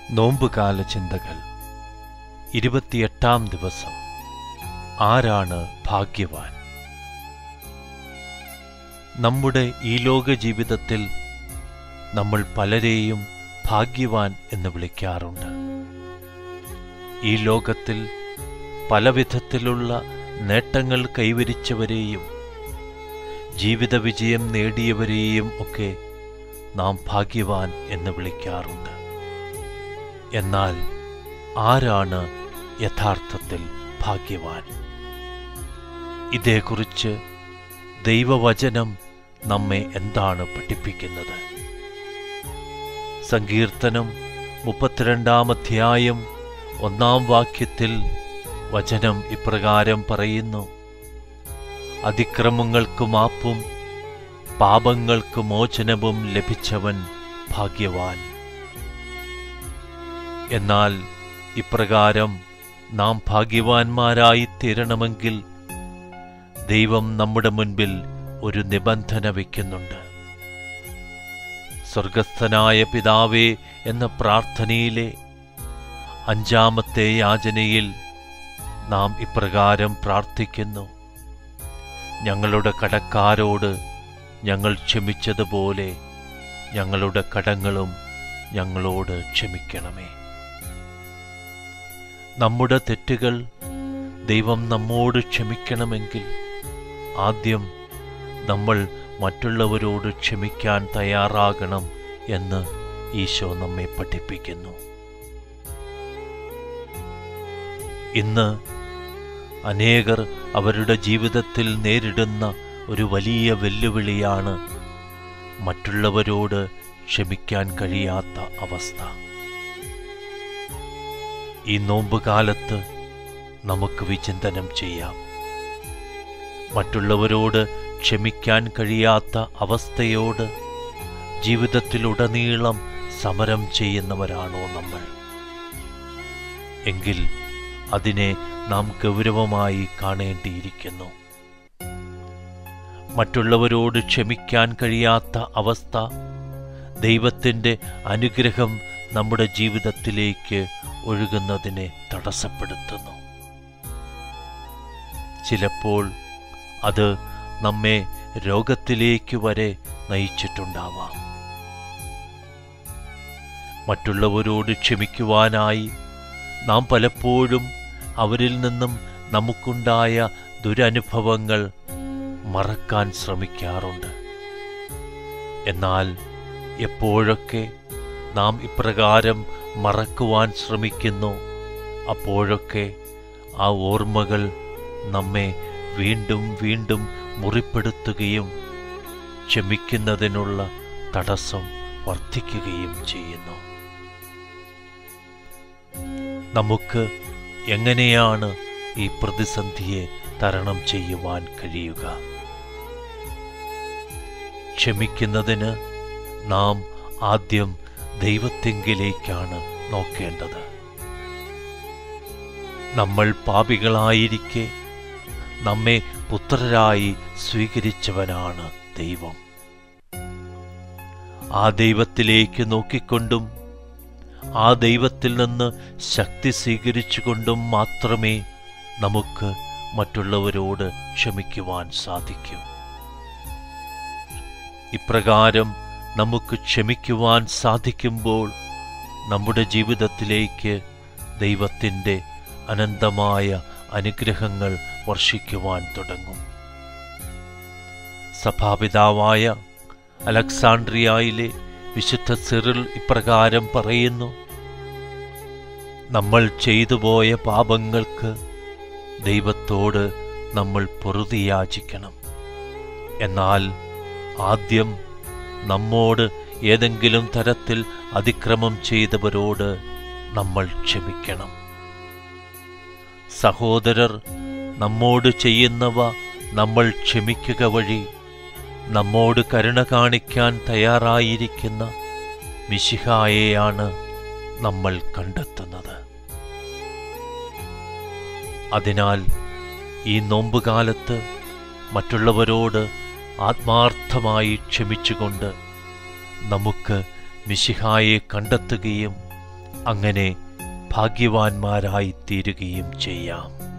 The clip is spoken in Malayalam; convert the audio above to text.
നോമ്പുകാല ചിന്തകൾ 28-ാം ദിവസം. ആരാണ് ഭാഗ്യവാൻ? നമ്മുടെ ഈ ലോക ജീവിതത്തിൽ നമ്മൾ പലരെയും ഭാഗ്യവാൻ എന്ന് വിളിക്കാറുണ്ട്. ഈ ലോകത്തിൽ പലവിധത്തിലുള്ള നേട്ടങ്ങൾ കൈവരിച്ചവരെയും ജീവിത വിജയം നേടിയവരെയും ഒക്കെ നാം ഭാഗ്യവാൻ എന്ന് വിളിക്കാറുണ്ട്. എന്നാൽ ആരാണ് യഥാർത്ഥത്തിൽ ഭാഗ്യവാൻ? ഇതേക്കുറിച്ച് ദൈവവചനം നമ്മെ എന്താണ് പഠിപ്പിക്കുന്നത്? സങ്കീർത്തനം 32-ാം അധ്യായം 1-ാം വാക്യത്തിൽ വചനം ഇപ്രകാരം പറയുന്നു: അതിക്രമങ്ങൾക്ക് മാപ്പും പാപങ്ങൾക്ക് മോചനവും ലഭിച്ചവൻ ഭാഗ്യവാൻ. എന്നാൽ ഇപ്രകാരം നാം ഭാഗ്യവാന്മാരായി തീരണമെങ്കിൽ ദൈവം നമ്മുടെ മുൻപിൽ ഒരു നിബന്ധന വയ്ക്കുന്നുണ്ട്. സ്വർഗസ്ഥനായ പിതാവേ എന്ന പ്രാർത്ഥനയിലെ 5-ാമത്തെ യാചനയിൽ നാം ഇപ്രകാരം പ്രാർത്ഥിക്കുന്നു: ഞങ്ങളുടെ കടക്കാരോട് ഞങ്ങൾ ക്ഷമിച്ചതുപോലെ ഞങ്ങളുടെ കടങ്ങളും ഞങ്ങളോട് ക്ഷമിക്കണമേ. നമ്മുടെ തെറ്റുകൾ ദൈവം നമ്മോട് ക്ഷമിക്കണമെങ്കിൽ ആദ്യം നമ്മൾ മറ്റുള്ളവരോട് ക്ഷമിക്കാൻ തയ്യാറാകണം എന്ന് ഈശോ നമ്മെ പഠിപ്പിക്കുന്നു. ഇന്ന് അനേകർ അവരുടെ ജീവിതത്തിൽ നേരിടുന്ന ഒരു വലിയ വെല്ലുവിളിയാണ് മറ്റുള്ളവരോട് ക്ഷമിക്കാൻ കഴിയാത്ത അവസ്ഥ. ഈ നോമ്പുകാലത്ത് നമുക്ക് വിചിന്തനം ചെയ്യാം. മറ്റുള്ളവരോട് ക്ഷമിക്കാൻ കഴിയാത്ത അവസ്ഥയോട് ജീവിതത്തിലുടനീളം സമരം ചെയ്യുന്നവരാണോ നമ്മൾ? എങ്കിൽ അതിനെ നാം ഗൗരവമായി കാണേണ്ടിയിരിക്കുന്നു. മറ്റുള്ളവരോട് ക്ഷമിക്കാൻ കഴിയാത്ത അവസ്ഥ ദൈവത്തിൻ്റെ അനുഗ്രഹം നമ്മുടെ ജീവിതത്തിലേക്ക് ഒഴുകുന്നതിനെ തടസ്സപ്പെടുത്തുന്നു. ചിലപ്പോൾ അത് നമ്മെ രോഗത്തിലേക്ക് വരെ നയിച്ചിട്ടുണ്ടാവാം. മറ്റുള്ളവരോട് ക്ഷമിക്കുവാനായി നാം പലപ്പോഴും അവരിൽ നിന്നും നമുക്കുണ്ടായ ദുരനുഭവങ്ങൾ മറക്കാൻ ശ്രമിക്കാറുണ്ട്. എന്നാൽ എപ്പോഴൊക്കെ നാം ഇപ്രകാരം മറക്കുവാൻ ശ്രമിക്കുന്നു, അപ്പോഴൊക്കെ ആ ഓർമ്മകൾ നമ്മെ വീണ്ടും വീണ്ടും മുറിപ്പെടുത്തുകയും ക്ഷമിക്കുന്നതിനുള്ള തടസ്സം വർദ്ധിക്കുകയും ചെയ്യുന്നു. നമുക്ക് എങ്ങനെയാണ് ഈ പ്രതിസന്ധിയെ തരണം ചെയ്യുവാൻ കഴിയുക? ക്ഷമിക്കുന്നതിന് നാം ആദ്യം ദൈവത്തിങ്കിലേക്കാണ് നോക്കേണ്ടത്. നമ്മൾ പാപികളായിരിക്കെ നമ്മെ പുത്രരായി സ്വീകരിച്ചവനാണ് ദൈവം. ആ ദൈവത്തിലേക്ക് നോക്കിക്കൊണ്ടും ആ ദൈവത്തിൽ നിന്ന് ശക്തി സ്വീകരിച്ചുകൊണ്ടും മാത്രമേ നമുക്ക് മറ്റുള്ളവരോട് ക്ഷമിക്കുവാൻ സാധിക്കൂ. ഇപ്രകാരം നമുക്ക് ക്ഷമിക്കുവാൻ സാധിക്കുമ്പോൾ നമ്മുടെ ജീവിതത്തിലേക്ക് ദൈവത്തിൻ്റെ അനന്തമായ അനുഗ്രഹങ്ങൾ വർഷിക്കുവാൻ തുടങ്ങും. സഭാപിതാവായ അലക്സാണ്ട്രിയയിലെ വിശുദ്ധ സിറിൽ ഇപ്രകാരം പറയുന്നു: നമ്മൾ ചെയ്തുപോയ പാപങ്ങൾക്ക് ദൈവത്തോട് നമ്മൾ പൊറുതി യാചിക്കണം. എന്നാൽ ആദ്യം നമ്മോട് ഏതെങ്കിലും തരത്തിൽ അതിക്രമം ചെയ്തവരോട് നമ്മൾ ക്ഷമിക്കണം. സഹോദരർ നമ്മോട് ചെയ്യുന്നവ നമ്മൾ ക്ഷമിക്കുക വഴി നമ്മോട് കരുണ കാണിക്കാൻ തയ്യാറായിരിക്കുന്ന മിശിഹായെയാണ് നമ്മൾ കണ്ടെത്തുന്നത്. അതിനാൽ ഈ നോമ്പുകാലത്ത് മറ്റുള്ളവരോട് ആത്മാർത്ഥമായി ക്ഷമിച്ചുകൊണ്ട് നമുക്ക് മിശിഹായെ കണ്ടെത്തുകയും അങ്ങനെ ഭാഗ്യവാന്മാരായിത്തീരുകയും ചെയ്യാം.